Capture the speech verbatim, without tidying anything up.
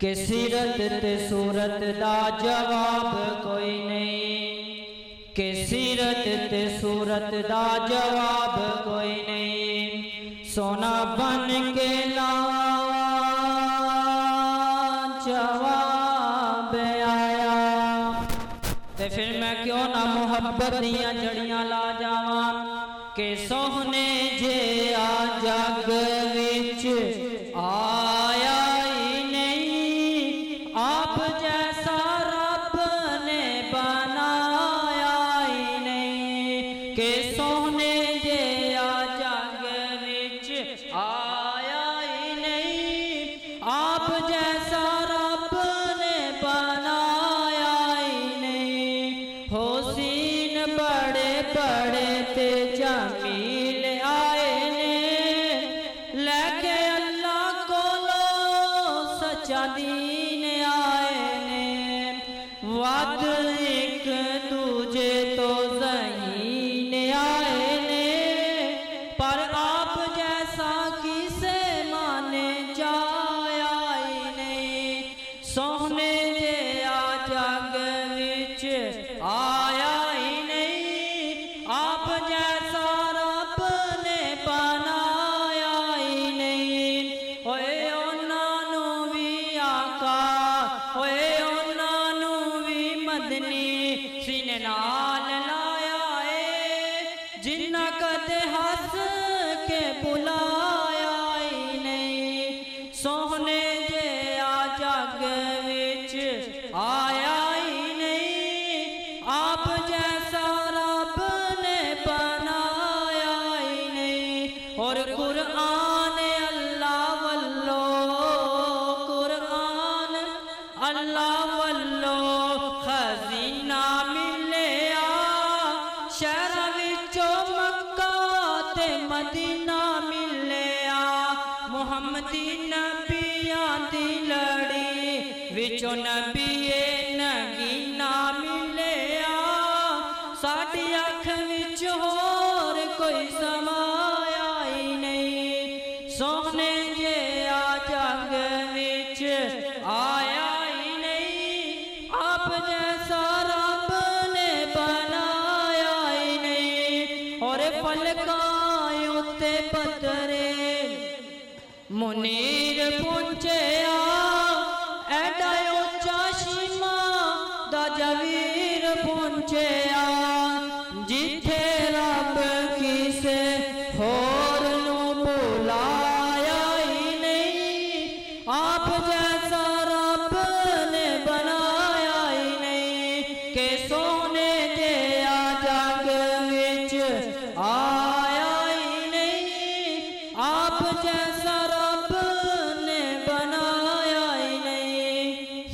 कि सीरत ते सूरत दा जवाब कोई नहीं, कि सीरत ते सूरत दा जवाब कोई नहीं। सोना बन के ला जवाब आया, ते फिर मैं क्यों ना मुहब्बत दियां जड़ियां ला जावां कि सोहने जे आ जग विच आया ही नहीं, आप जैसा रब ने बनाया ही नहीं। कि सोहने जे आ जग विच आया ही नहीं, आप जैसा रब ने बनाया ही नहीं। हुसैन बड़े बड़े ते जमील आए ने, लेके अल्लाह कोलो सच्चा दीन आए ने। वद एक दूजे तो ज़हीन आए ने, पर आप जैसा किसे माने जाया ही नहीं। सोहने जे आ जग विच आया ही नहीं, आप जैसा रब ने बनाया ही नहीं। ओए उन्हां नू भी आका, ओए उन्हां नू भी मदनी सीने नाल लाया है, जिन्ना कदे हस के बुलाया ही नहीं। सोहने जे आ जग विच आया ही नहीं, आप जैसा रब ने बनाया ही नहीं। और कुरान अल्लाह वल्लो, कुरान अल्लाह वल्लो खजीना मिलिया, शहर विचों मक्का ते मदीना मिलिया। मुहम्मदी नबियां दी लड़ी विचों नबीए नगीना मिलिया, साडी अख विच होर कोई समाया ही नहीं। सोहने जे आ जग विच आया ही नहीं, आप जैसा रब ने बनाया ही नहीं। और पलकां उत्ते पतरे मुनीर पहुंचया, एडा उच्चा शीमा दा जवीर पहुंचया, जिथे रब किसे होर नू बुलाया ही नहीं। आप जैसा रब ने बनाया ही नहीं। कि सो